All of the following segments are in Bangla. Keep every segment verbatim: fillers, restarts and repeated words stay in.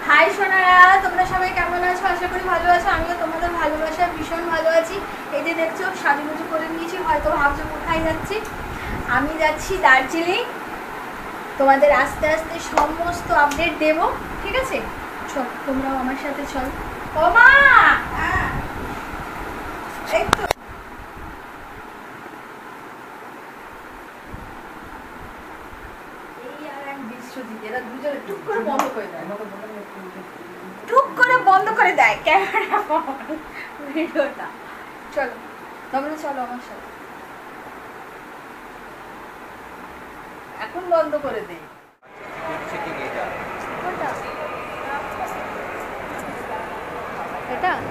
হাই সোনারা, তোমরা সবাই কেমন আছো? আশা করি ভালো আছো। আমিও তোমাদের ভালোবাসায় ভীষণ ভালো আছি। এই যে দেখছো সাজুগুজু করে নিয়েছি, হয়তো ভাবছো কোথায় যাচ্ছি। আমি যাচ্ছি দার্জিলিং। তোমাদের আস্তে আস্তে সমস্ত আপডেট দেবো, ঠিক আছে? চল তোমরাও আমার সাথে চল। ও মা, এই তো এই আর এক বিশ্বজিৎ, এরা দুজনে টুক করে বন্ধ করে দেয়, টুক করে বন্ধ করে দেয় ক্যামেরা ভিডিওটা। চলো তোমরা চলো আমার সাথে, এখন বন্ধ করে দেই। এটা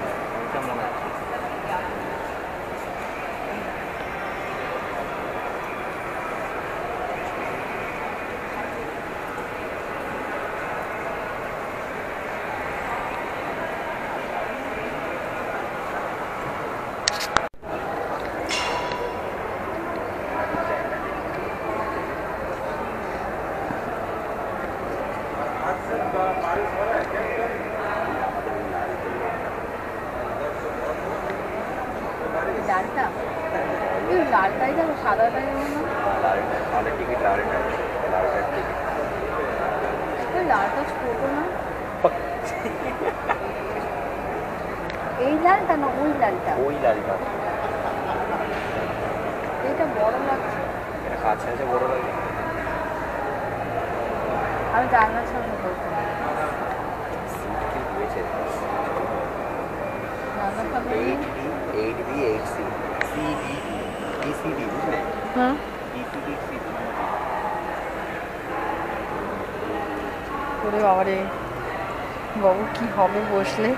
লালটা, লালটাই যাবো, সাদাটাই যাবো না? লালটা ছোট না, এই লালটা না ওই লালটা? ওই লালটা, এটা বড় লাগছে, এটা কাছে আছে বড় লাগে। আমি জানলার সামনে বলতে হ্যাঁ ওরে বাবারে, বাবু কি হবে বসলে?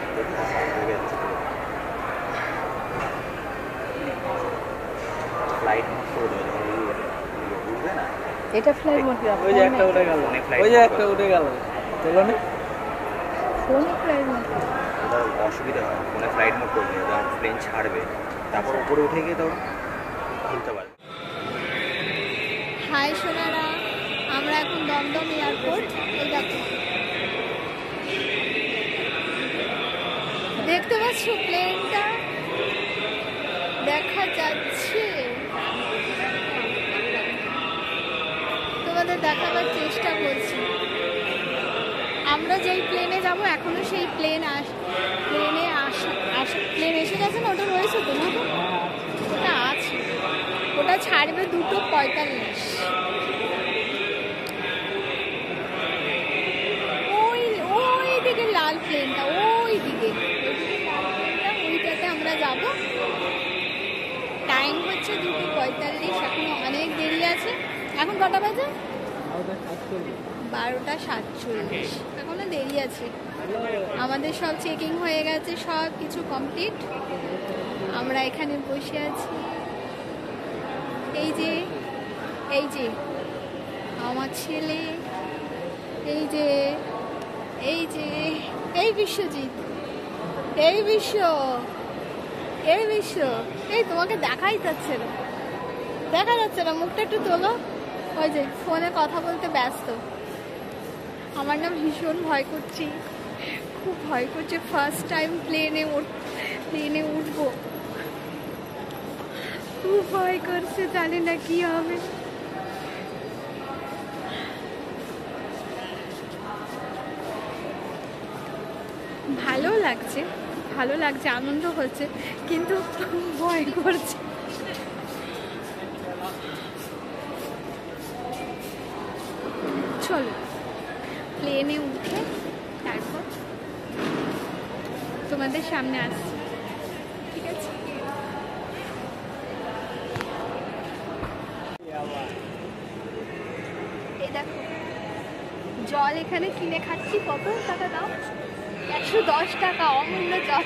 এটা ফ্লাইট মোড, ওই যে একটা উঠে গেল, ওই যে একটা উঠে গেল, চলো না ফোনে ফ্লাইট মোড। অসুবিধা হয় ফোনে ফ্লাইট মোড করবে, যখন প্লেন ছাড়বে তারপর উপরে উঠে গিয়ে তো খুলতে পারবে। হাই সোনারা, আমরা এখন দমদম এয়ারপোর্ট। এই দেখো, দেখতে পাচ্ছ প্লেনটা দেখা যাচ্ছে, তোমাদের দেখাবার চেষ্টা করছি। আমরা যেই প্লেনে যাব এখনো সেই প্লেন আস প্লেনে আসা আসা প্লেন এসে গেছে না? ওটা রয়েছে তো না? ওটা আছে, ওটা ছাড়বে দুটো পঁয়তাল্লিশ। ওই ওই দিকে লাল প্লেনটা, ওই দিকে ওইটাতে আমরা যাব। টাইম হচ্ছে দুটো পঁয়তাল্লিশ, এখনো অনেক দেরি আছে। এখন কটা বাজে? বারোটা সাতচল্লিশ, এখনো দেরি আছে। আমাদের সব চেকিং হয়ে গেছে, সব কিছু কমপ্লিট। আমরা এখানে বসে আছি। এই যে এই যে আমার ছেলে, এই যে এই যে এই বিশ্বজিৎ, এই বিশ্ব, এই বিশ্ব, এই তোমাকে দেখাই যাচ্ছে না, দেখা যাচ্ছে না, মুখটা একটু তোলো। ওই যে ফোনে কথা বলতে ব্যস্ত। আমার না ভীষণ ভয় করছি, খুব ভয় করছে। ফার্স্ট টাইম প্লেনে উঠ প্লেনে উঠবো, খুব ভয় করছে, জানি না কি হবে। ভালো লাগছে, ভালো লাগছে, আনন্দ হচ্ছে, কিন্তু ভয় করছে। চলো প্লেনে উঠে তারপর তোমাদের সামনে আসছি, ঠিক আছে? এই দেখো জল এখানে কিনে খাচ্ছি। কত টাকা দাও? একশো দশ টাকা, অমূল্য জল,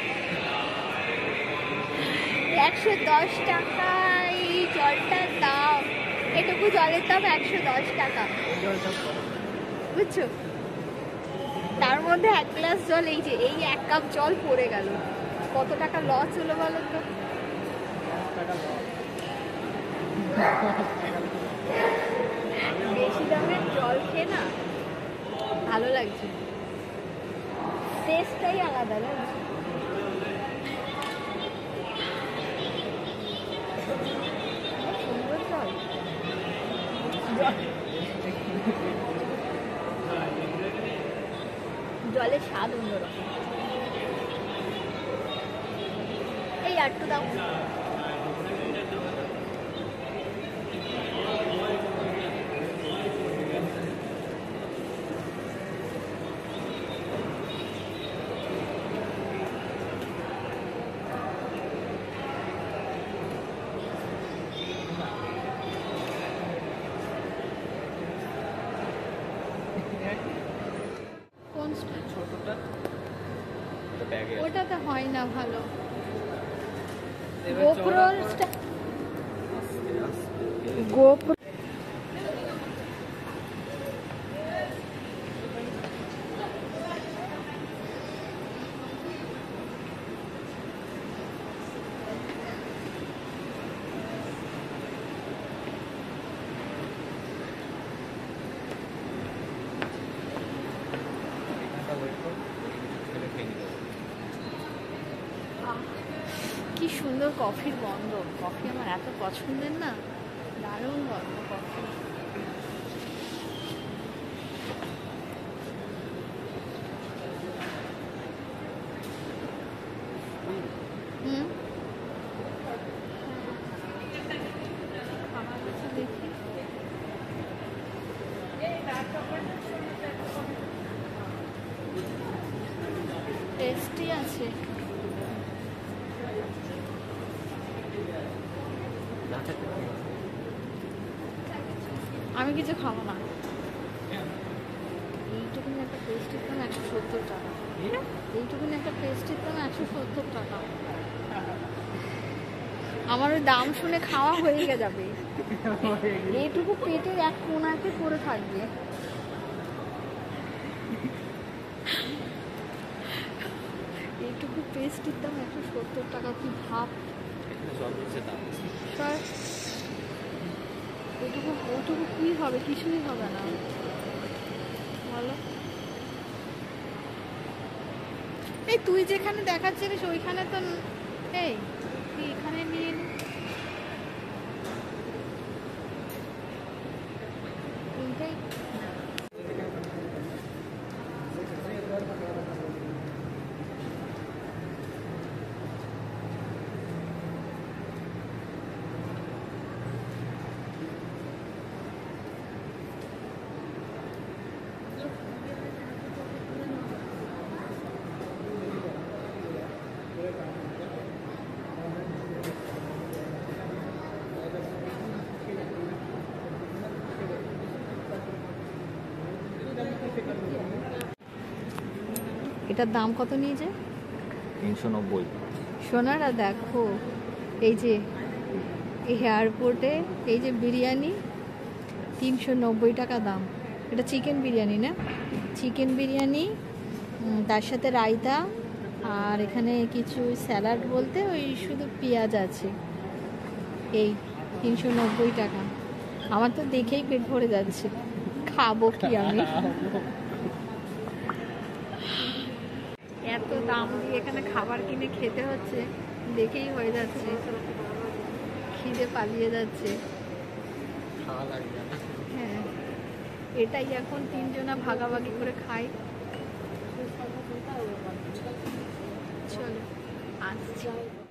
একশো দশ টাকা এই জলটার দাম। এটুকু জলের দাম একশো দশ টাকা, বুঝছো? তার মধ্যে এক গ্লাস জল, এই যে এই এক কাপ জল পড়ে গেল, কত টাকা লস হলো বলো তো? বেশি দামের জল খেয়ে না ভালো লাগছে। টেস্টটাই আলাদা না? সুন্দর জল, জলের স্বাদ অন্যরকম। এই আটটু দাও। ওটাতে হয় না ভালো। গোপ্রো গোপ্রো কি সুন্দর কফির গন্ধ। কফি আমার এত পছন্দের না, দারুণ গন্ধ কফি। হুম, আমার কাছে দেখি টেস্টি আছে। আমি কিছু খাবো না। এইটুকুনি একটা পেস্টির দাম একশো সত্তর টাকা। এইটুকুনি একটা পেস্টির দাম একশো সত্তর টাকা। আমার ওই দাম শুনে খাওয়া হয়ে যাবে। এইটুকু পেটের এক কোনাতে পড়ে থাকবে। এইটুকু পেস্টির দাম একশো সত্তর টাকা। কি ভাব, ওইটুকু ওইটুকু কি হবে? কিছুই হবে না বলো। এই তুই যেখানে দেখাচ্ছিলিস ওইখানে তো, এই তুই এখানে নিয়ে নি। এইটাই এটার দাম কত নিয়েছে? তিনশো নব্বই। সোনারা দেখো, এই যে এই এয়ারপোর্টে এই যে বিরিয়ানি তিনশো নব্বই টাকা দাম। এটা চিকেন বিরিয়ানি না? চিকেন বিরিয়ানি, তার সাথে রায়তা, আর এখানে কিছু স্যালাড বলতে ওই শুধু পেঁয়াজ আছে। এই তিনশো নব্বই টাকা। আমার তো দেখেই পেট ভরে যাচ্ছে, খাবো কি আমি? এত দাম দিয়ে এখানে খাবার কিনে খেতে হচ্ছে, দেখেই হয়ে যাচ্ছে, খিদে পালিয়ে যাচ্ছে। হ্যাঁ, এটাই এখন তিনজনা ভাগাভাগি করে খাই। চলো আসছি।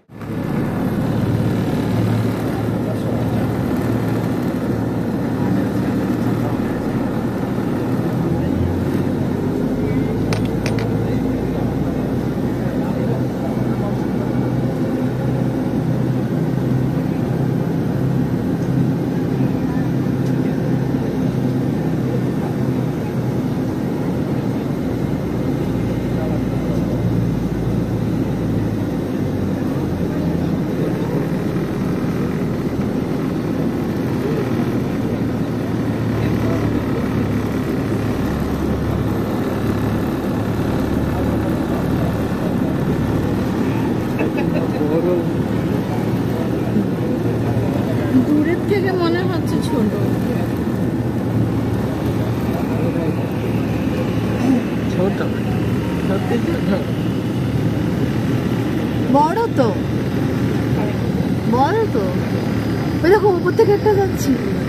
দূরের থেকে মনে হচ্ছে ছোট। ছোট বড় তো বড় তো ওই দেখো উপর থেকে একটা যাচ্ছি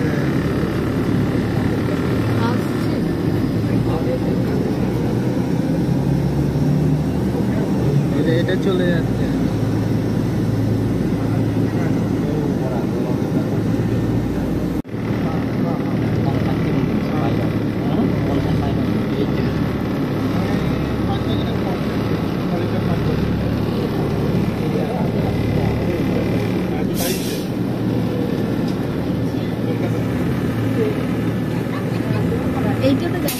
এটা চলে যাচ্ছে এইটাতে যাবো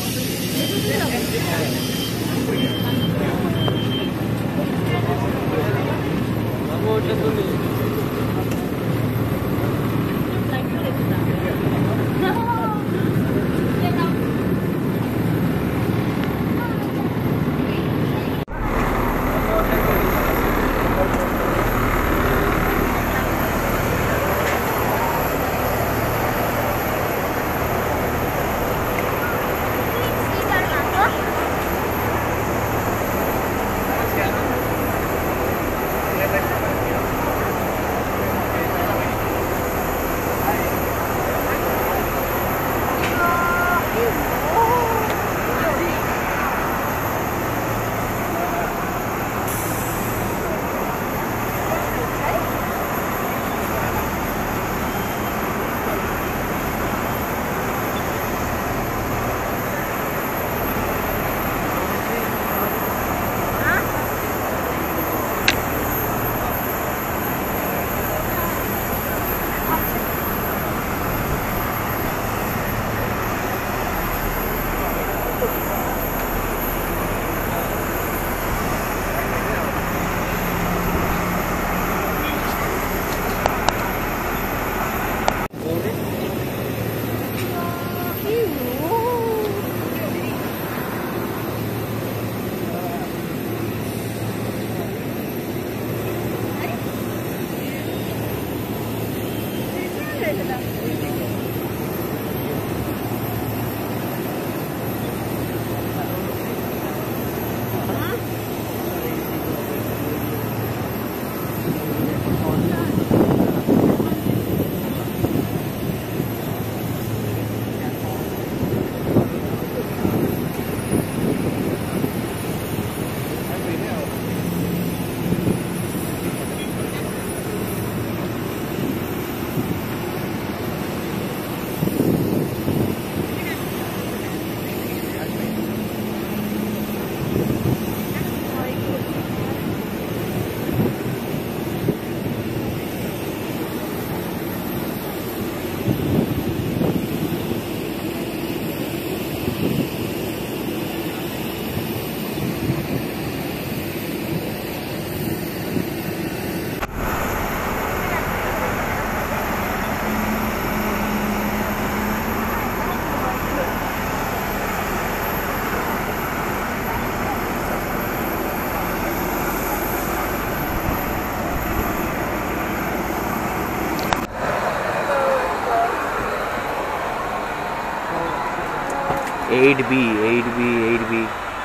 eight B eight B eight B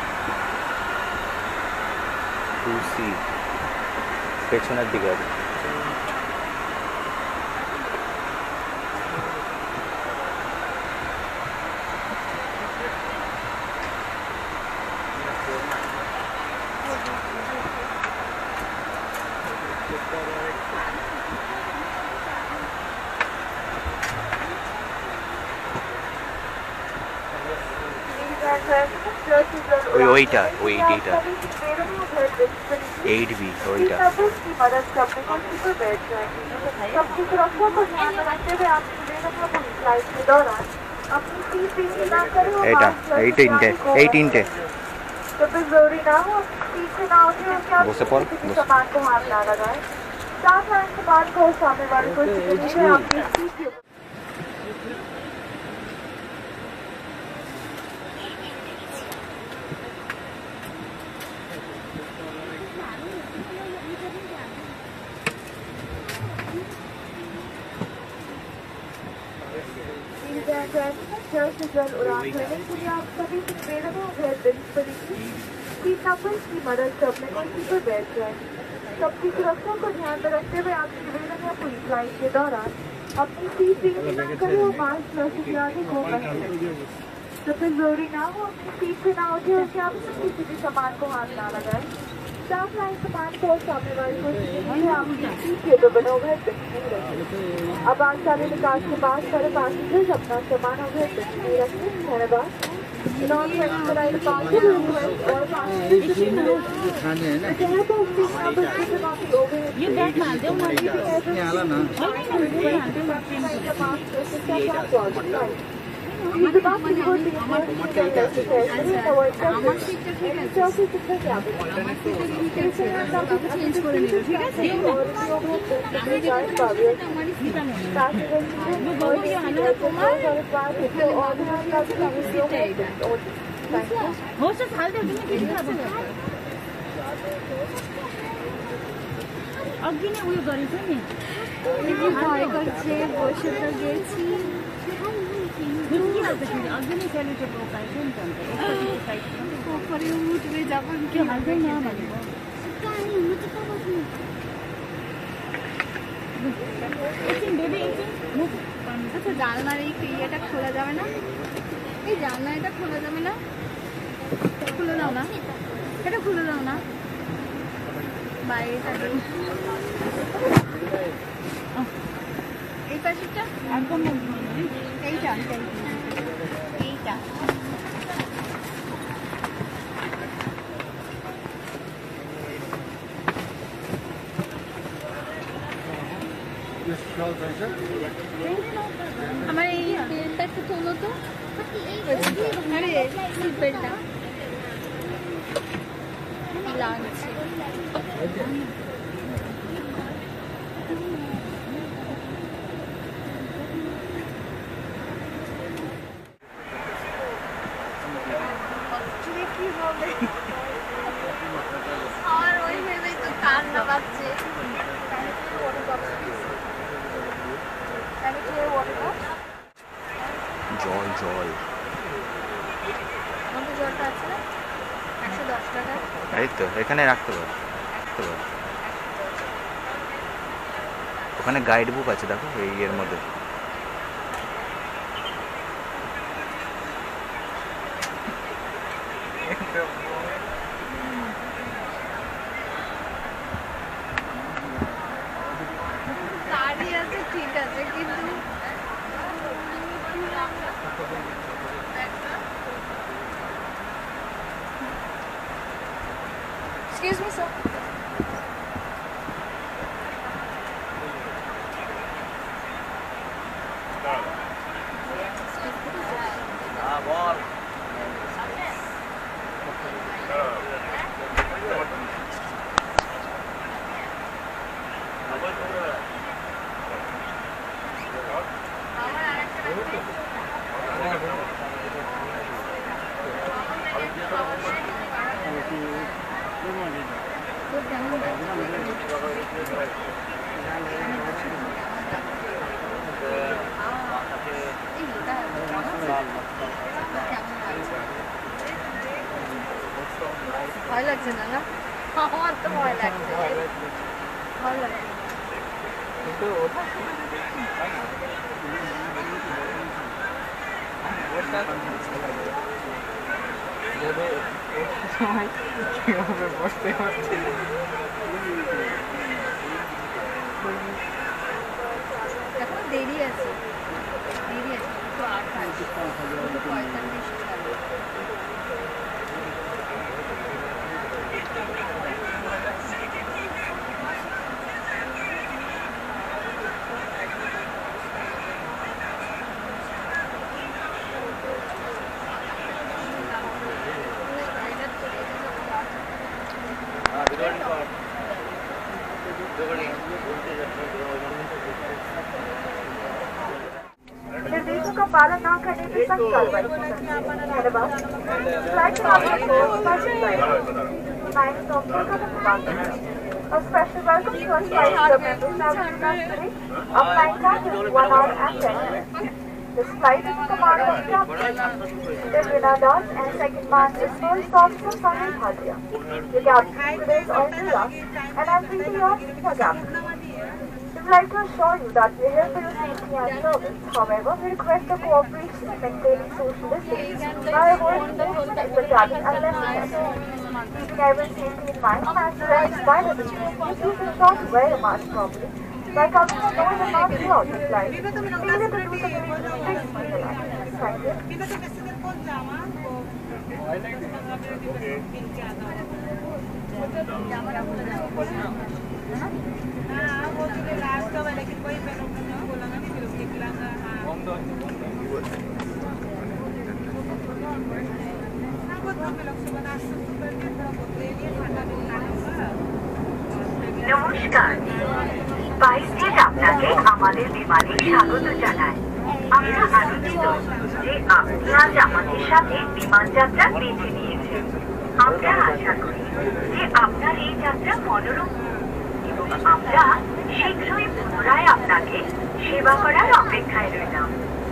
two C পেছনের দিকে আছে ওই ওইটা ওই এইটা এইট বি ওইটা এটা এই তিনটে এই তিনটে বসে পড় जल्द से जल्द उड़ान भरने के लिए आप सभी से निवेदन है। सीट नंबर की मदद से अपने कुर्सी पर बैठ जाए। सबकी सुरक्षा को ध्यान में रखते हुए आप निवेदन या पूरी फ्लाइट के दौरान अपनी सीट रिंग न करें और मास्क लगाने को कहें। तो फिर जरूरी ना हो अपनी सीट से ना उठे और क्या किसी भी सामान को हाथ ना लगाए। स्टाफ लाइन सामान को सामने वाली कुर्सी आपकी सीट के ऊपर बना हुआ है नहीं रखें। अब आग चाबी निकास के पास सारे पैसेंजर्स अपना सामान over नहीं रखें। धन्यवाद। खाने है ना ये बैग डाल दो ना आला ना চেঞ্জ করে নিল ঠিক আছে अघि नै उयो गरेछ नि ভয় করছে বসে তো গেছি अघि नै सेलिब्रेट रोकाएको नि त উপরে উঠবে যখন কি त्यो हाल्दैन भनेको एकछिन बेबी एकछिन मुख আচ্ছা জানলার এই ইয়েটা খোলা যাবে না এই জানলা এটা খোলা যাবে না খুলে দাও না এটা খুলে দাও না বাইরেটা এই পাশেরটা একদম এইটা এইটা আমার এই বেল্টটা একটু তোলো তো আরে সিট বেল্টটা লাগছে আর ওই ভেবেই তো কান্না পাচ্ছে জল জল আমাদের জলটা আছে না একশো দশ টাকা এই তো এখানে রাখতে পারো রাখতে পারো ওখানে গাইড বুক আছে দেখো এই এর মধ্যে গাড়ি আছে ঠিক আছে কিন্তু Excuse me, sir. ভয় লাগছে না না আমার তো ভয় লাগছে ভয় লাগছে এখন দেরি আছে দেরি আছে তো আট পঁয়তাল্লিশ निर्देशों का पालन न करने की सख्त कार्रवाई धन्यवाद। फ्लाइट में आपको फर्स्ट फ्लाइट नाइन ऑक्टोबर का धन्यवाद A special welcome to our flight crew members traveling with us today. Our flight time is one hour and ten minutes. This flight is commanded by Captain Debrina Das and second man is First Officer Sahil Bhatia. The captain today is Aurora and I'm treating you as your captain. We would like to assure you that we are here for your safety and service. However, we request your cooperation in maintaining social distance by avoiding movement in the cabin unless necessary. Keeping everyone's safety in mind, passengers by the business, please ensure to wear a mask properly. By coming on board and not throughout the flight, failure to do so may restrict the life. Thank you. নমস্কার স্পাইসজেট আপনাকে আমাদের বিমানে স্বাগত জানায়। আমরা আনন্দিত যে আপনি আজ আমাদের সাথে বিমান যাত্রা বেছে নিয়েছেন। আমরা আশা করি যে আপনার এই যাত্রা মনোরম এবং আমরা শীঘ্রই পুনরায় আপনাকে সেবা করার অপেক্ষায় রইলাম।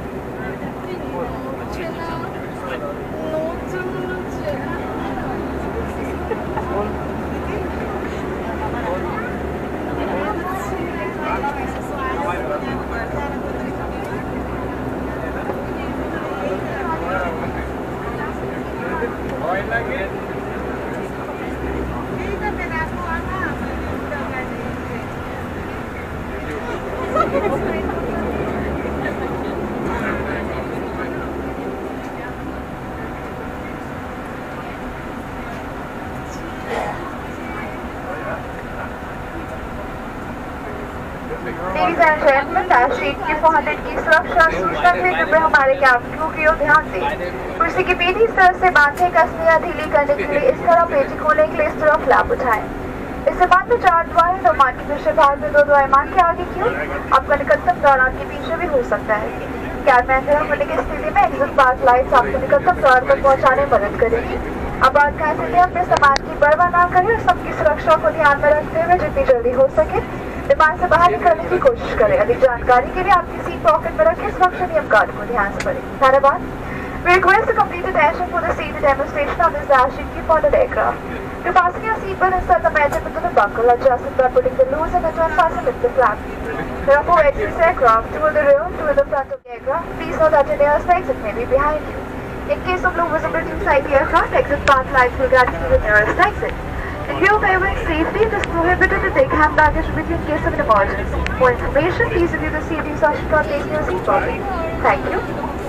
Ladies and gentlemen, राष्ट्रीय की फोहदत की सुरक्षा सूचना के कृपया हमारे कैप्टन की ओर ध्यान दें। कुर्सी की पेटी इस तरह से बांधे कसने या ढीली करने के लिए इस तरह पेटी खोलने के लिए इस तरह फ्लैप उठाएं। इससे बाद में चार द्वार दो मान के पीछे भाग में दो द्वार मान के आगे क्यों आपका निकटतम द्वार आपके पीछे भी हो सकता है। कैब में अंधेरा होने की स्थिति में एग्जिट पास लाइट्स आपको निकटतम द्वार तक पहुंचाने में मदद करेगी। अब बात का इसलिए अपने सामान की परवाह न करें और सबकी सुरक्षा को ध्यान में रखते हुए जितनी जल्दी हो सके विमान से बाहर निकलने की कोशिश करें। अधिक जानकारी के लिए आपकी सीट पॉकेट में रखें। सुरक्षा नियम कार्ड को ध्यान से पढ़ें। धन्यवाद। We request the complete attention for the seated demonstration of this dash key funded aircraft. To fasten your seatbelt, insert the metal into the buckle, adjust it by putting the loose and the unfasten with the flap. There are four exits aircraft, two in the rear, two in the front of the aircraft. Please note that your nearest exit may be behind you. In case of low visibility inside the aircraft, exit path lights will guide you to the nearest exit. In view of everyone's safety, it is prohibited to take hand baggage with you in case of an emergency. For information, please review the safety instruction for taking your seat pocket. Thank you.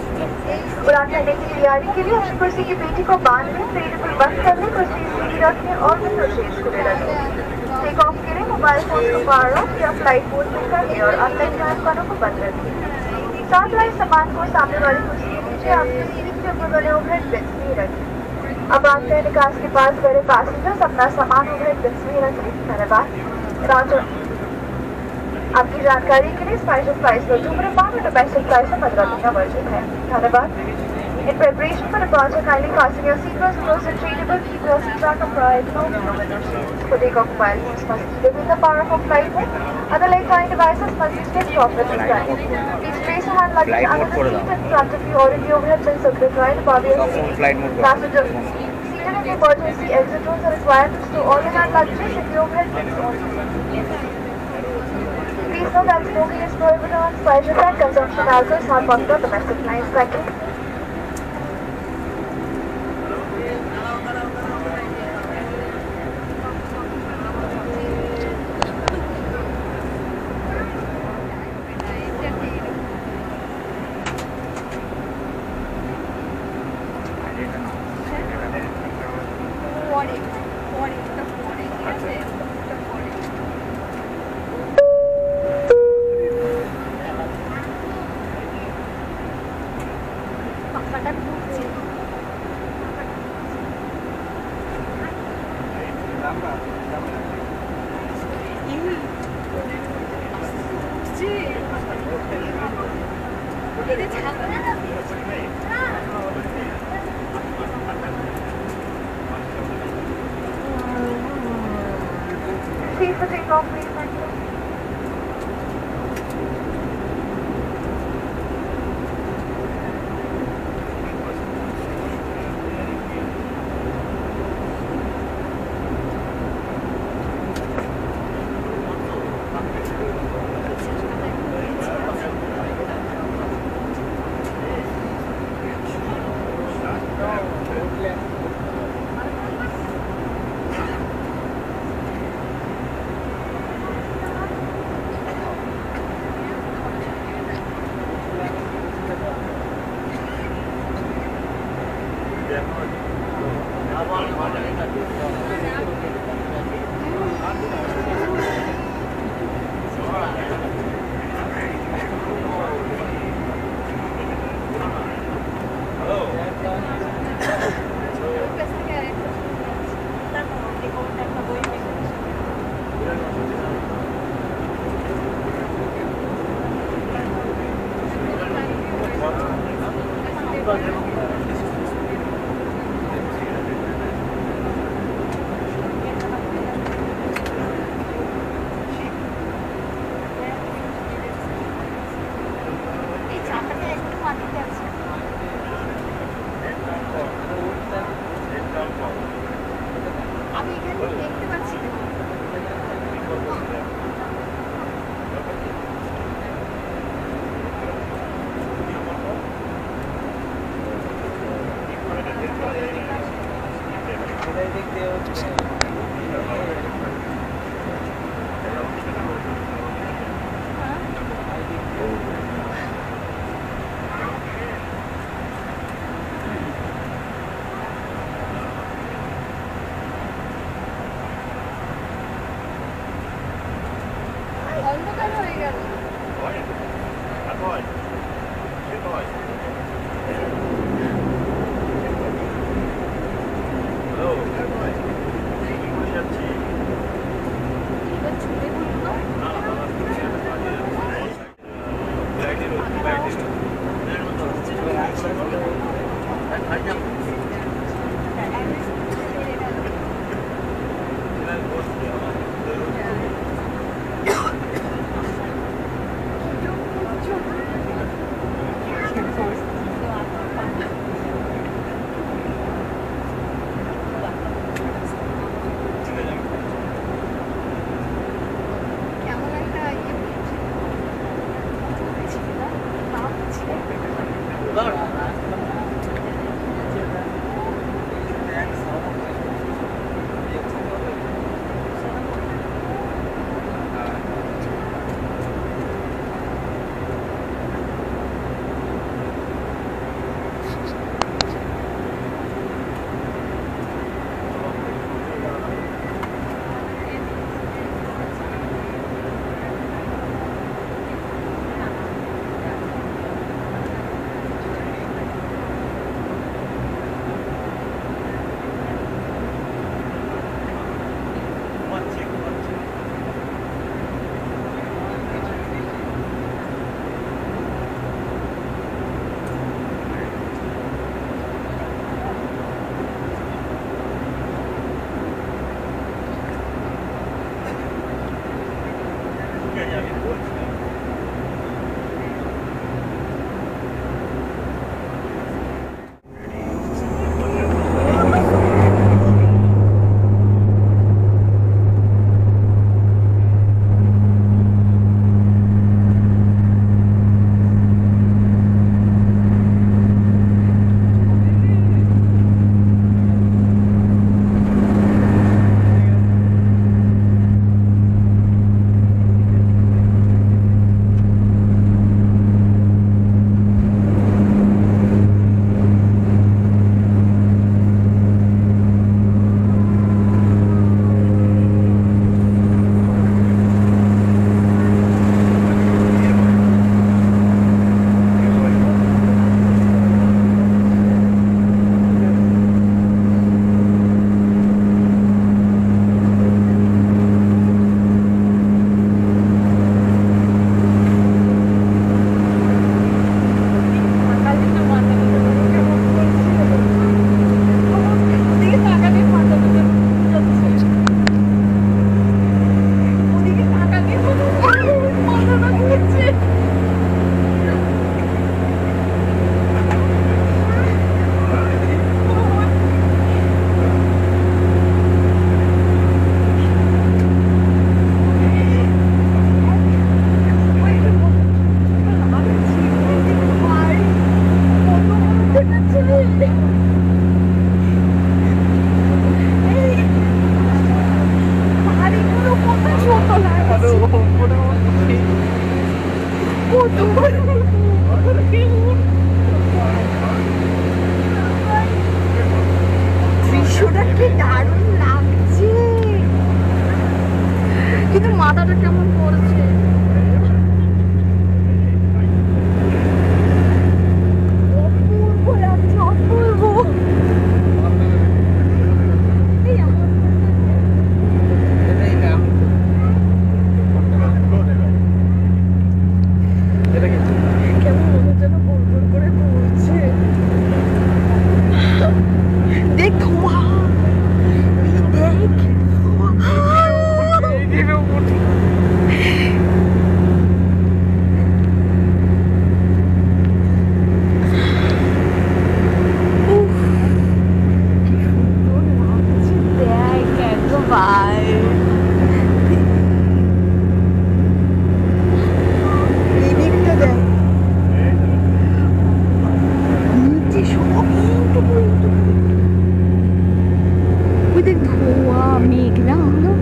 उड़ान भरने की तैयारी के लिए अपनी कुर्सी की पेटी को बांध लें, टेबल बंद कर लें, कुर्सी सीधी रखें और विंडो शेड्स खुले रखें। टेक ऑफ के लिए मोबाइल फोन को पावर ऑफ या फ्लाइट मोड में कर लें और अनलाइन ट्रांसफरों को बंद रखें। साथ लाए सामान को सामने वाली कुर्सी के नीचे आपकी सीट के ऊपर बने ओवरहेड बिन्स में रखें। अब आते हैं निकास के पास खड़े पैसेंजर्स अपना सामान ओवरहेड बिन्स में रखें। धन्यवाद। आपकी जानकारी के लिए स्पाइशल फ्लाइट्स पर धूम्रपान और डोमेस्टिक फ्लाइट्स में मदरा देना वर्जित है। धन्यवाद। In preparation for departure, kindly fasten your seatbelts close and reachable. Keep your seat back upright. No window seats. For take off mobile phones must be within the power of flight mode. Other electronic devices must be switched off at this time. Please place your hand luggage under the seat in front of you or in the overhead bin circuit right above your seat. Passengers seated in the emergency exit rooms are required to store all the hand luggage in the overhead bins only. Please note that smoking is prohibited on SpiceJet and consumption of alcohol is not possible on domestic flights. Thank you. Please for takeoff, please. Thank you. আমি এখানে দেখতে পাচ্ছি না। মেঘ না হলো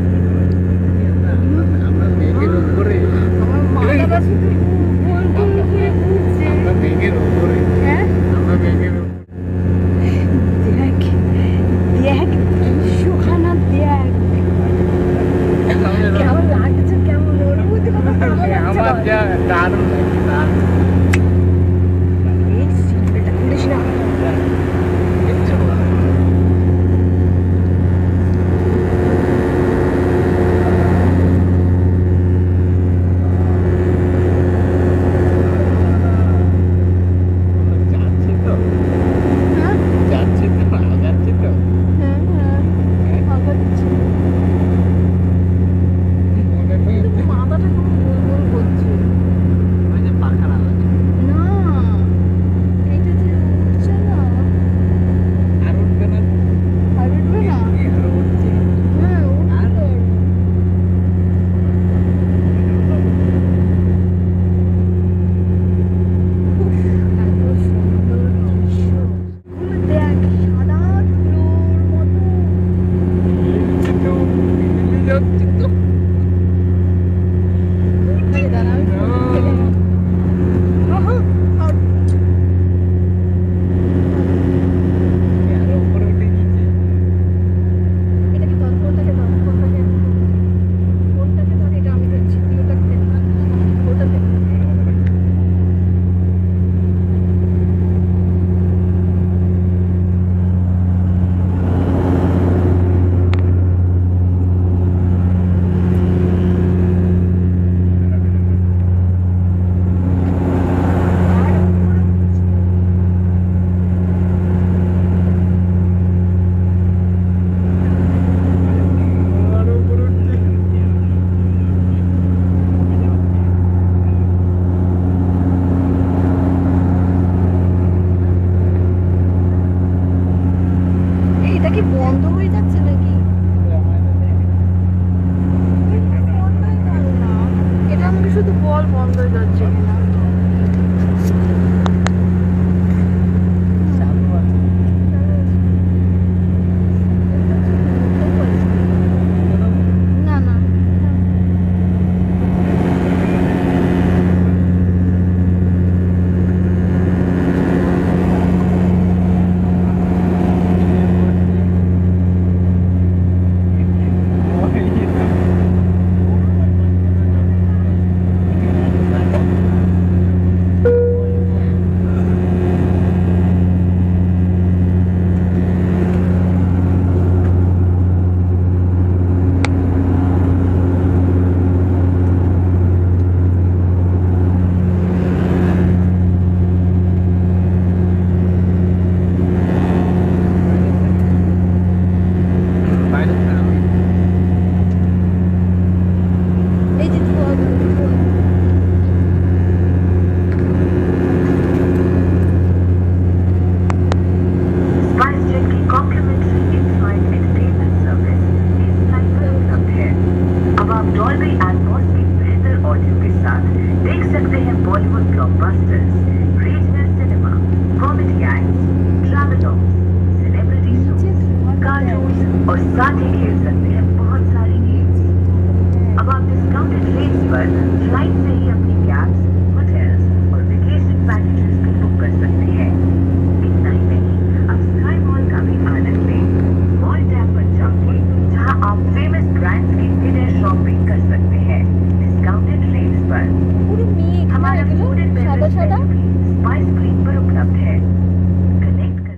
আমরা মেঘের উপরে আমার মাথাটা শুধু গোল গোল করে ঘুরছে। আমরা মেঘের উপরে হ্যাঁ আমরা মেঘের উপরে দেখ দেখ দৃশ্যখানা দেখ কেমন লাগছে কেমন অনুভূতি কত ভালো লাগছে আমার বল। যা দারুণ লাগছে দারুণ এই সিটটা খুলিস না দেখছো যাচ্ছে তো হ্যাঁ যাচ্ছে তো যাচ্ছে তো হ্যাঁ হ্যাঁ আগাচ্ছি মনে নেই কিন্তু মাথাটা কেমন গোল গোল করছে ওই যে পাখা না না এটা যে উঠছে না আর উঠবে না আর উঠবে না আর উঠছে হ্যাঁ উঠবে তো আর। উফ, এত সুন্দর দৃশ্য। ওগুলো দেখ, সাদা ধুলোর মতো। যাচ্ছে তো এই দাঁড়া, আমি ফোন থেকে নিই। আহা, আর আর উপরে উঠে গিয়েছে এটাকে ধর, ফোনটাকে ধর, ফোনটাকে ফোনটাকে ধর, এটা আমি ধরছি, তুই ওটাকে দে। ওটাতে আর উপরে উঠছে এই, এটা কি বন্ধ হয়ে যাচ্ছে নাকি? বন্ধই করো না। এটা আমাকে শুধু বল বন্ধ হয়ে যাচ্ছে কিনা। চালু আছে না না বাইরে এই যে ধোয়া ধোয়া। SpiceJet की complimentary in-flight entertainment service इस फ्लाइट पर उपलब्ध है। अब आप डॉल्बी एटमॉस की बेहतर ऑडियो के साथ देख सकते हैं Bollywood blockbusters, regional cinema, comedy acts, travelogues, celebrity shows, cartoons और साथ ही खेल सकते हैं बहुत सारी गेम्स। अब आप डिस्काउंटेड रेट्स पर फ्लाइट से ही अपनी कैब्स, होटल्स और वेकेशन पैकेजेस भी बुक कर सकते हैं। इतना ही नहीं, अब स्काई मॉल का भी आनंद लें। मॉल टैब पर जाइए, जहां आप फेमस ब्रांड्स की डिनर शॉपिंग कर सकते हैं डिस्काउंटेड रेट्स पर। পুরো মেঘ না हमारा এগুলো फूड एंड সাদা बेवरेज সাদা। मेन्यू भी स्पाइस स्क्रीन पर उपलब्ध है। कनेक्ट कर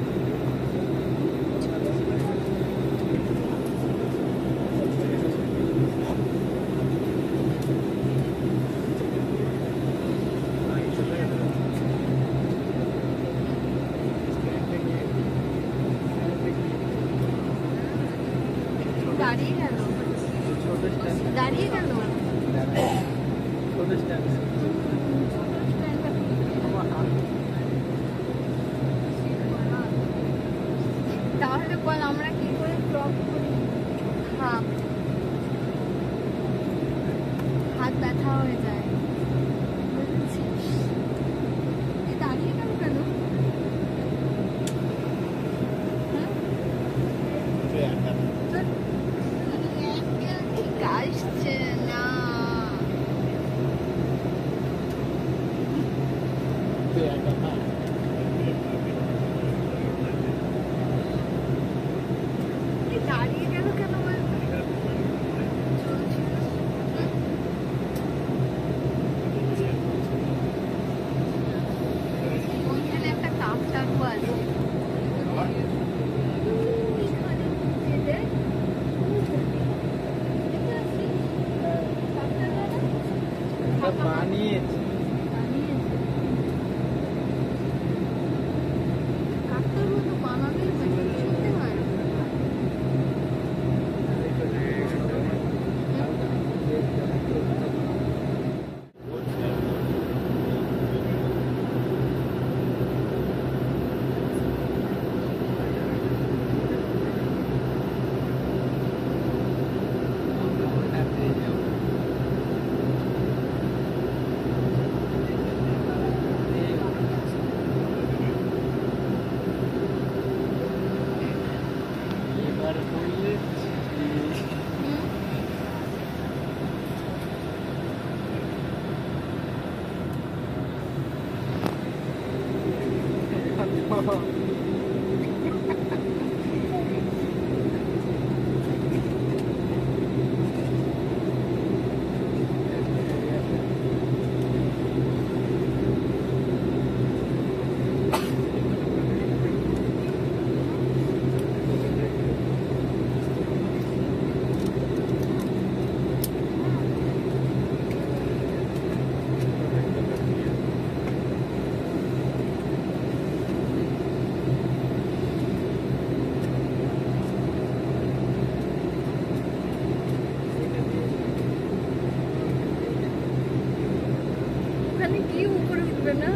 দাঁড়িয়ে গেল দাঁড়িয়ে গেল ছোট স্ট্যান্ড তাহলে বল আমরা কি করে ক্রপ করি? হাত হাত ব্যথা হয়ে যায় বুঝেছিস? এ দাঁড়িয়ে গেল কেন? হুম? চল। এটা বানিয়েছে কাটতে হলে তো বানাতেই হয়, শুনতে হয়। এবার বললে ওখানে কি উপরে উঠবে না?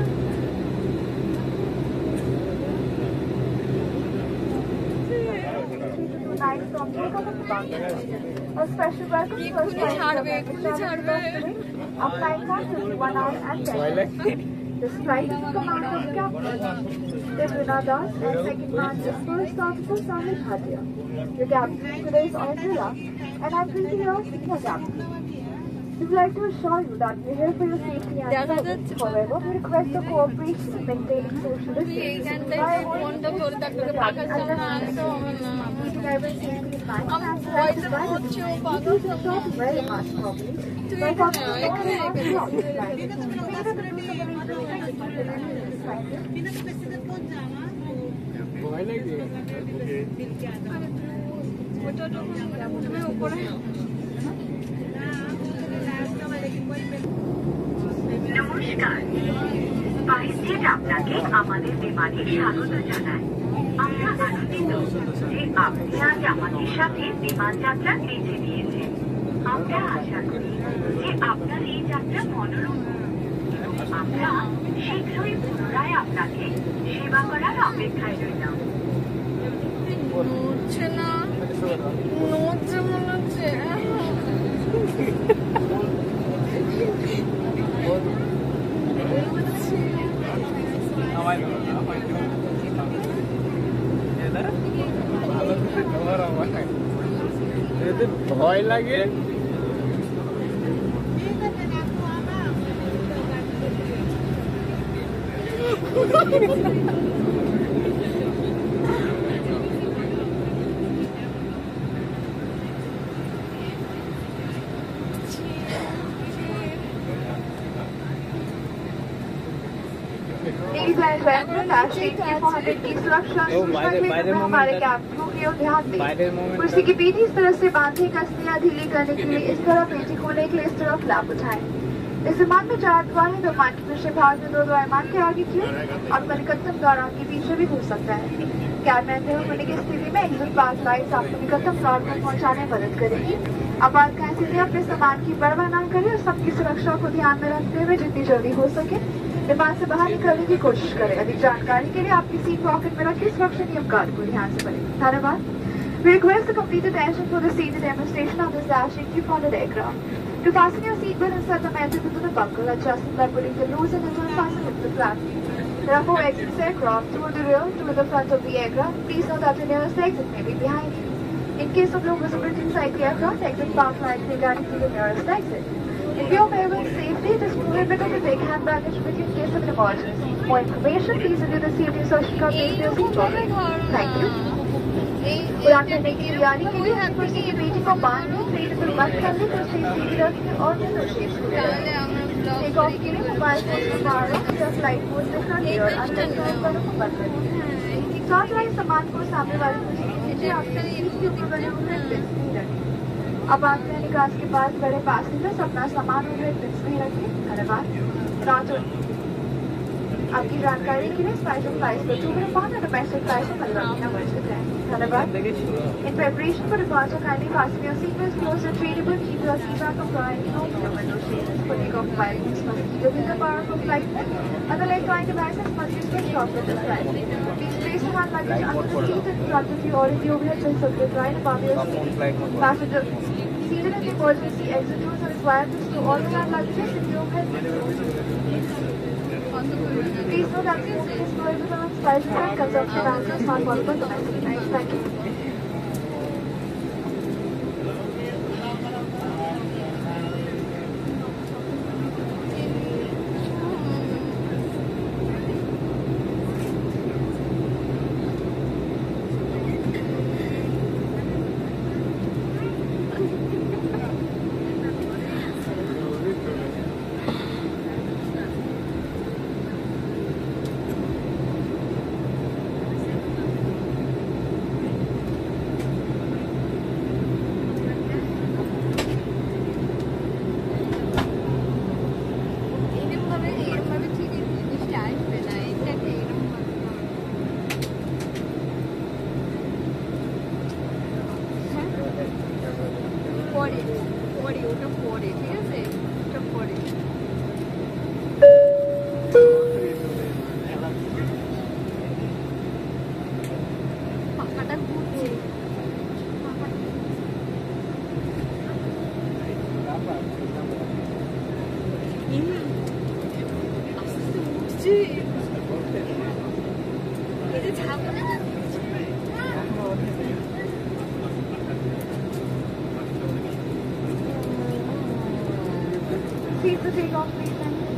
A special welcome to our এক্ষুনি ছাড়বে, এক্ষুনি ছাড়বে। Our flight time is one hour and ten ভয় minutes. লাগছে This flight is commanded by Captain Devina Das and second man is First Officer Samit Bhatia. The captain today is Angela and I'm pretty your senior captain. We would like to assure you that we're here for your safety and দেখা service. যাচ্ছে। However, we request your cooperation in maintaining social তুই distance. এইখানটায় ফোনটা ধরে থাকতে পাখার সামনে আনতে হবে না। আমার ভয়টা হচ্ছে ও পাগল হবে। Very much probably. তুই এখানে আয়, এখানে এখানে। ভয় লাগে ওটা যখন উঠবে উপরে নমস্কার, স্পাইসজেট আপনাকে আমাদের বিমানে স্বাগত জানায়। আমরা আনন্দিত যে আপনি আজ আমাদের সাথে বিমান যাত্রা বেছে নিয়েছেন। আমরা আশা করি যে আপনার এই যাত্রা মনোরম হবে। আমরা শীঘ্রই পুনরায় আপনাকে সেবা করার অপেক্ষায় রইলাম। নড়ছে না, নড়ছে মনে হচ্ছে। আমায় ভালো করে ধর আমায় যদি ভয় লাগে Ladies and gentlemen, राष्ट्रीय four hundred की सुरक्षा ओ, बाहर- बाहर में moment हमारे है। कैप्टनों की ओर ध्यान दें। बाहर moment कुर्सी है। की पीठ इस तरह से बांधे, कसलियां ढीली करने के लिए इस तरफ, पेटी खोलने के लिए इस तरफ लाभ उठाएं। इस विमान में चार द्वार है, विमान के पीछे भाग में दो द्वार विमान के आगे की ओर और निकटतम द्वार आपके पीछे भी घुस सकता है। कैब में अंधेरे होने की स्थिति में एग्जिट पास लाइट्स आपको निकटतम द्वार तक पहुंचाने में मदद करेगी। आपातकालीन स्थिति में अपने सामान की परवाह न करें और सबकी सुरक्षा को ध्यान में रखते हुए जितनी जल्दी हो सके विमान से बाहर निकलने की कोशिश करें। अधिक जानकारी के लिए आपकी सीट पॉकेट में रखिए, सुरक्षा नियम कार्ड को ध्यान से पढ़ें। धन्यवाद। We request the complete attention for the seated demonstration of this Dash eighty funded aircraft. To fasten your seatbelt and set the metal to the buckle, adjust by pulling the loose and unfasten it to the flap. There are four exits aircraft, two at the rear, two at the front of the aircraft. Please note that the nearest exit may be behind you. In case of low visibility inside the aircraft, exit path lights may guide you to the nearest exit. In view of airborne safety, it is prohibited to take hand baggage with you in case of an emergency. For more information, please review the safety instruction card in your seat pocket. Thank you. उड़ान भरने की तैयारी के लिए कुर्सी की पेटी को बांध लें, सीट पर बंद कर लें, कुर्सी सीधी रखें और दोनों शेप को তাহলে আমরা ব্লগ टेक ऑफ के लिए मोबाइल फोन को बाहर रखें या फ्लाइट मोड में कर लें और अंदर के बटन को बंद कर लें। साथ वाले सामान को सामने वाले कुर्सी के नीचे आपके सीट के ऊपर बने हुए हैं, रखें। अब आपने निकास के पास बड़े पैसेंजर्स अपना सामान और डिस्प्ले रखें। धन्यवाद। राजू, आपकी जानकारी के लिए special price for two hundred pounds and a special price for Malwani numbers with them. धन्यवाद। In preparation for departure, kindly fasten your seatbelts close and readable. Keep your seat back upright. No window shades. For takeoff pilots must keep using the power for flight mode. Other electronic devices must be switched off at this time. Please place your hand luggage under the seat in front of you or in the overhead chin circuit right above your seat. Passenger seated in the emergency exit doors are required to store all your hand luggages in the overhead. Please note that the movement is prohibited on spices and consumption of alcohol is not possible domestically. Thank you. Seat to take off, please. Thank you.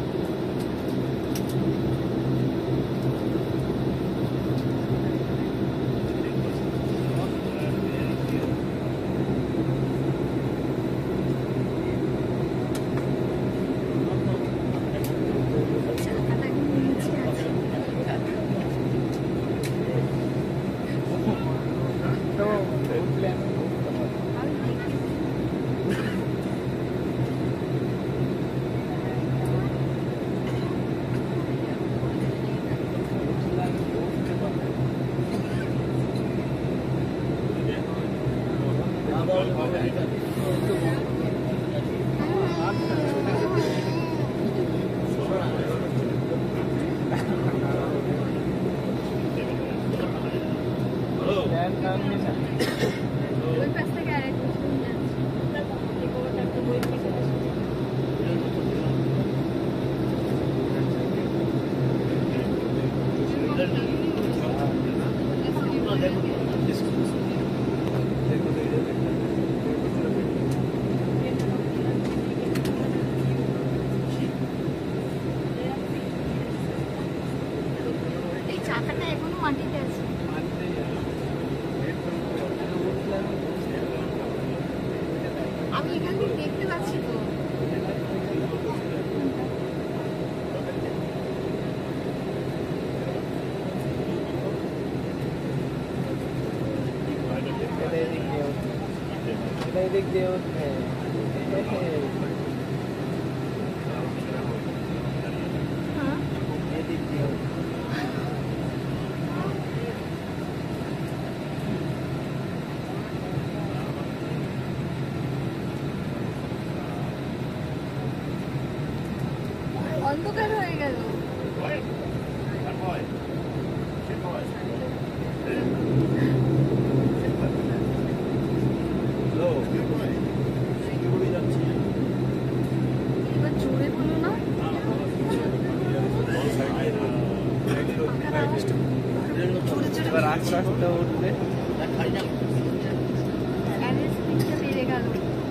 আমি এখান থেকে দেখতে পাচ্ছি তো देख दे অন্ধকার হয়ে গেল এবার জোরে বলো না এবার আস্তে আস্তে উঠবে বেড়ে গেল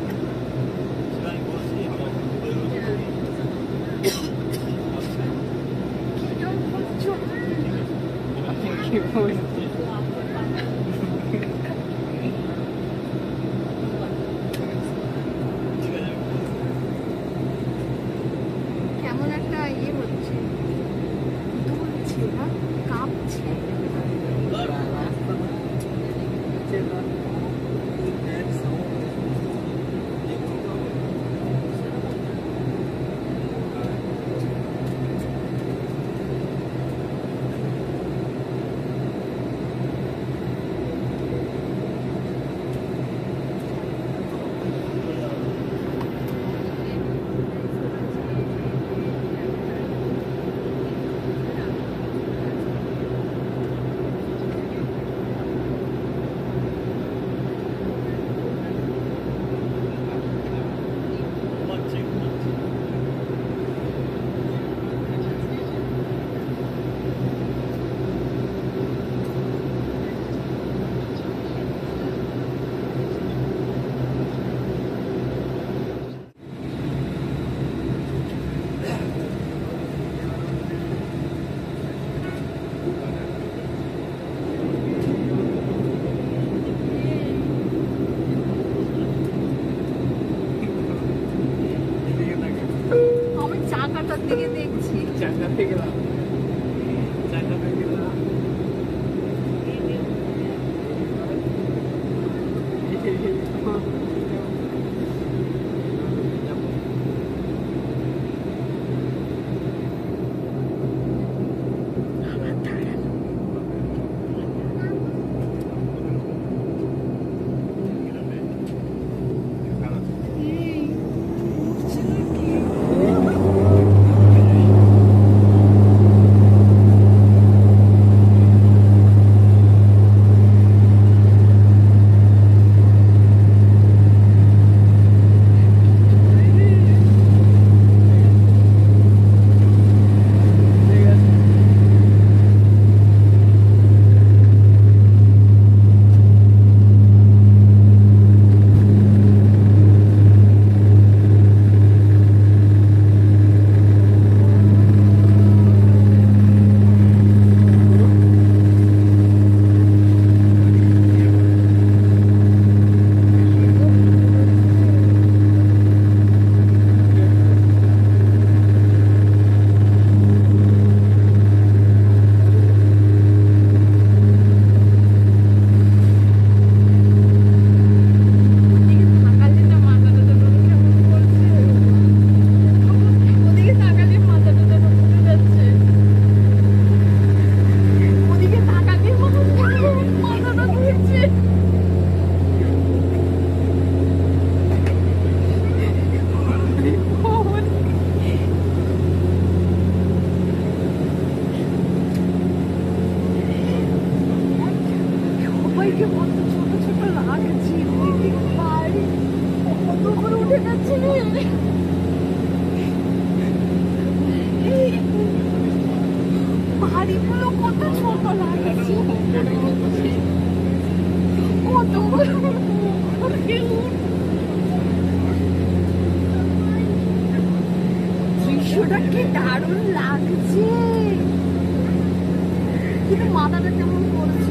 কেমন একটা ইয়ে হচ্ছে দুলছে না কাঁপছে দিকে দেখছি। চাঙ্গা হয়ে গেলাম চাঙ্গা হয়ে গেলাম দৃশ্যটা কি দারুণ লাগছে, কিন্তু মাথাটা কেমন করছে।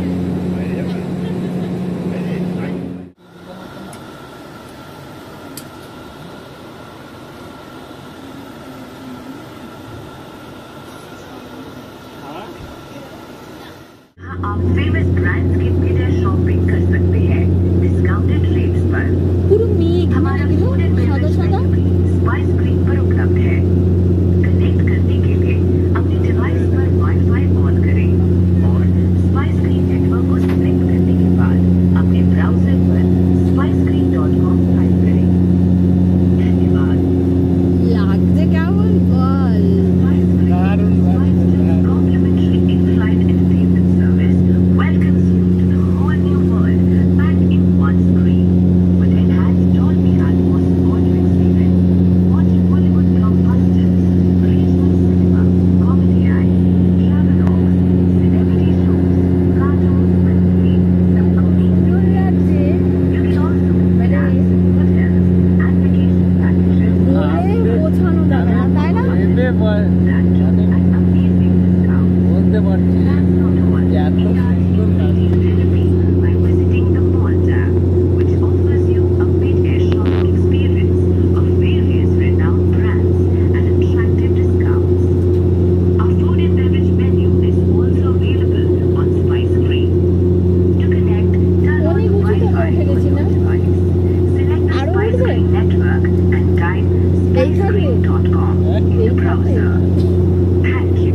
आप फेमस ब्रांड्स की बिना शॉपिंग कर सकते हैं डिस्काउंटेड रेट्स पर। পুরো মেঘ हमारा फूड एंड সাদা সাদা। स्पाइस स्क्रीन पर उपलब्ध है। कनेक्ट करने के लिए अपने डिवाइस पर वाईफाई ऑन करें और स्पाइस स्क्रीन नेटवर्क को सिलेक्ट करने के बाद अपने ब्राउजर पर spice screen dot com type करें। धन्यवाद। লাগছে কেমন বল। দারুণ Complimentary in-flight entertainment service welcomes you to the whole new world packed in one screen. With enhanced Dolby Atmos audio experience, watch Bollywood blockbusters, regional cinema, comedy acts, travelogues, celebrity shows, cartoons with free subcoding. সুন্দর লাগছে। You can also finance hotels and vacation packages বলে বোঝানো যাবে না, তাই না? ভেবে বল- that come at amazing discounts. বলতে পারছি না That's not all. যে এত সুন্দর লাগছে। By visiting the Mall tab, which offers you a mid-air shopping experience of various renowned brands and attractive discounts. Our food and beverage menu is also available on Spice Screen. To connect, turn on অনেক উঁচুতে Wi-Fi উঠে on গেছি না? your device. Select the আরো Spice উঠবে? Screen network and type spice screen dot com in the এইখানে? browser. Thank you.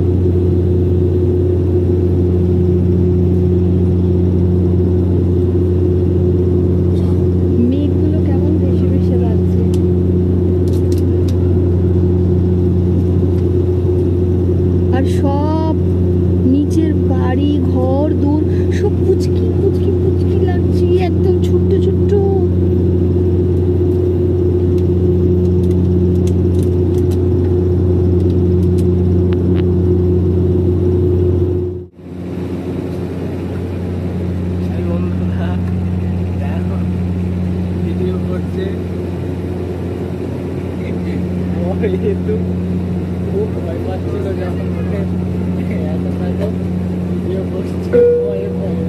মেঘগুলো কেমন ভেসে ভেসে যাচ্ছে। আর সব নিচের বাড়ি ঘর দূর সব পুচকি পুচকি পুচকি লাগছে, একদম ছোট্ট ছোট্ট। এই বন্ধুরা দেখো ভিডিও করছে ভয় হেতু খুব ভয় পাচ্ছিল যখন ওকে এত থাকো ভিডিও করছে ভয়ে ভয়ে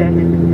जय हिंद।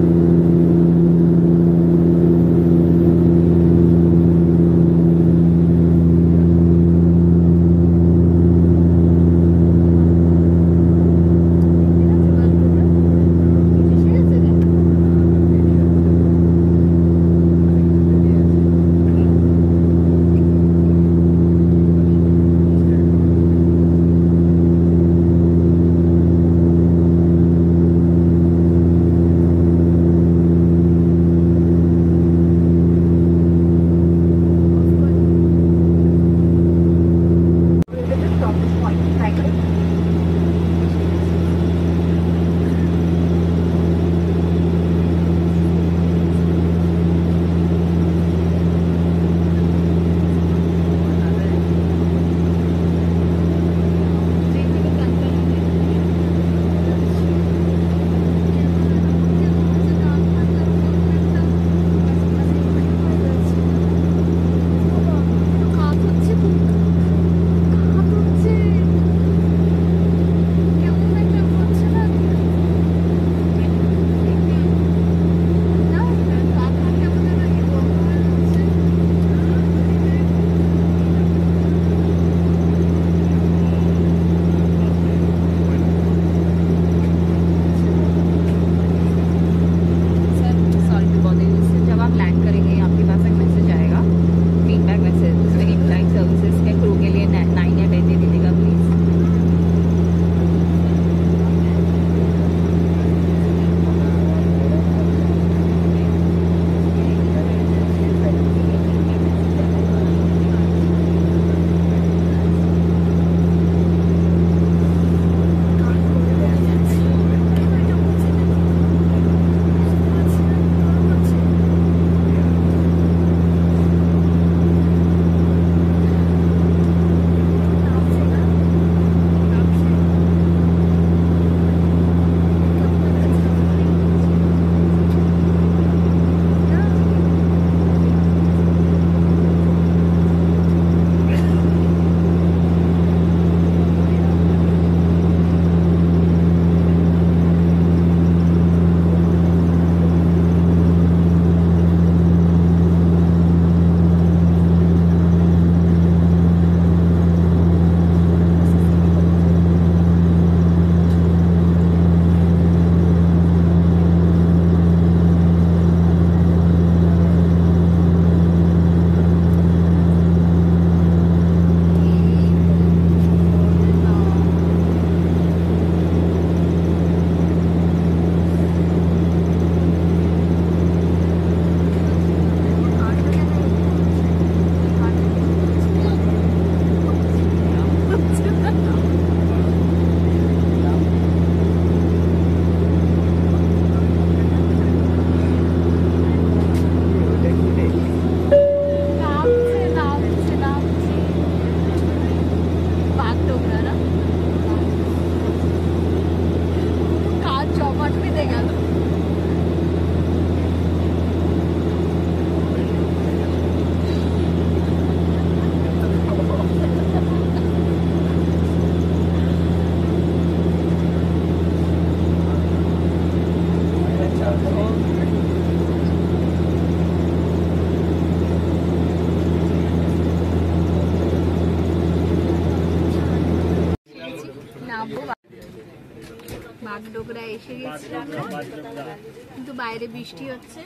বাগডোগরা এসে গেছি আমরা, কিন্তু বাইরে বৃষ্টি হচ্ছে,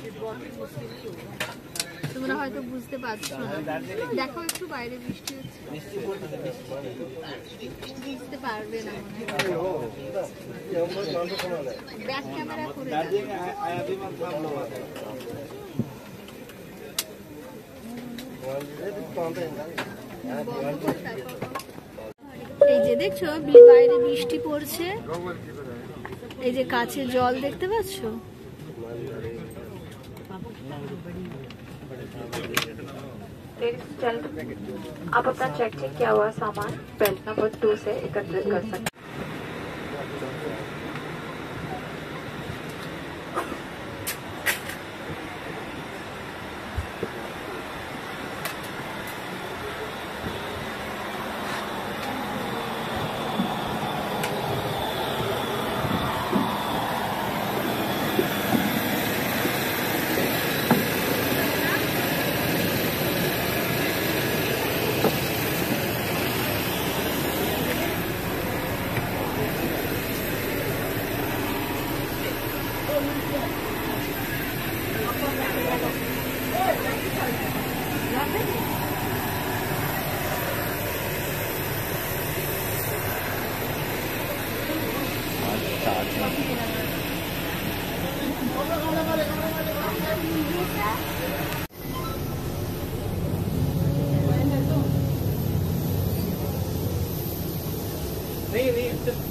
তোমরা হয়তো বুঝতে পারছো না। দেখো একটু বাইরে বৃষ্টি হচ্ছে, বুঝতে পারবে না ব্যাক ক্যামেরা করে। এই যে দেখছো বাইরে বৃষ্টি পড়ছে, এই যে কাছে জল দেখতে পাচ্ছ। आप अपना चेक चेक किया हुआ सामान बेल्ट नंबर टू से एकत्रित कर सकते हैं। नहीं नहीं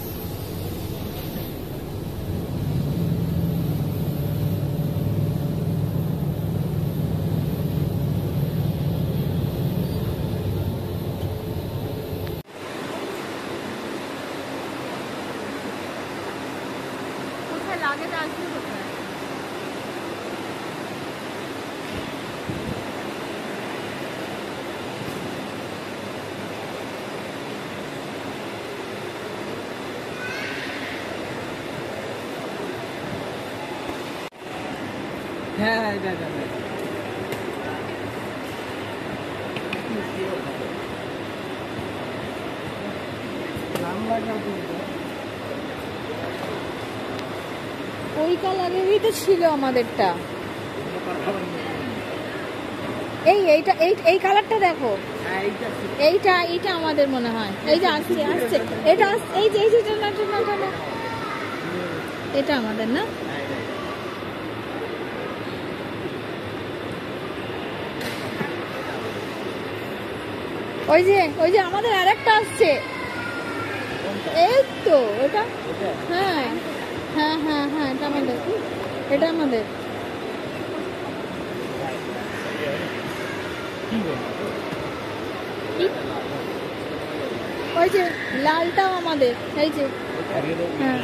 কোথায় লাগে তা আসবে কোথায়? হ্যাঁ হ্যাঁ এটা এটা ওই কালারেরই তো ছিল আমাদেরটা। এই এইটা এই এই কালারটা দেখো, এইটা এইটা আমাদের মনে হয়। এই যে আসছে আসছে এটা আস- এই যে এই যে এটা না, এটা না, এটা না। এটা আমাদের না? ওই যে ওই যে আমাদের আরেকটা আসছে, এই তো এটা। হ্যাঁ হ্যাঁ হ্যাঁ হ্যাঁ এটা আমাদের, এটা আমাদের। ওই যে লালটাও আমাদের, এই যে হ্যাঁ।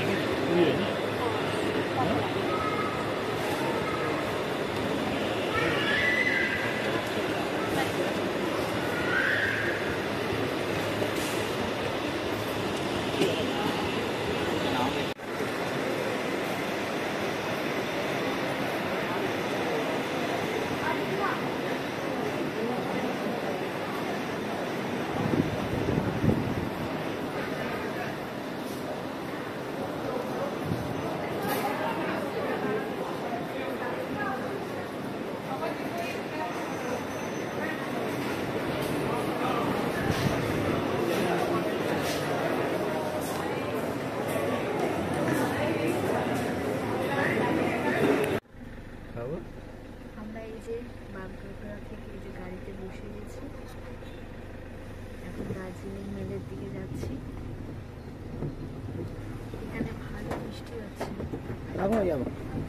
আমরা এই যে বাগডোগরা থেকে এই যে গাড়িতে বসে গেছি, এখন দার্জিলিং মেলের দিকে যাচ্ছি। এখানে ভালো বৃষ্টি হচ্ছে। যাবো যাবো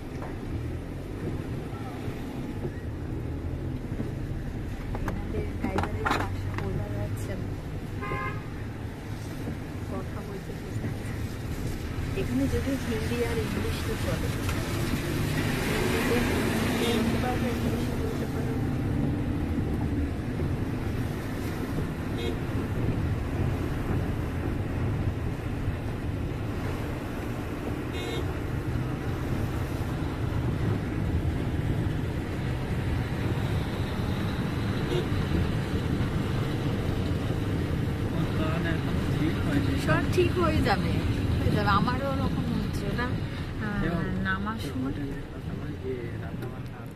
আমাদের ড্রাইভারের ভাষা বোঝা যাচ্ছে না, কথা বলতে বুঝতে পারছি। এখানে যদি হিন্দি আর ইংলিশ তো চলে, হিন্দিতে বলতে পারবে, ইংলিশে বলতে পারবে। সব ঠিক হয়ে যাবে, হয়ে যাবে। আমারও ওরকম হচ্ছে, ওটা আহ, নামার সময়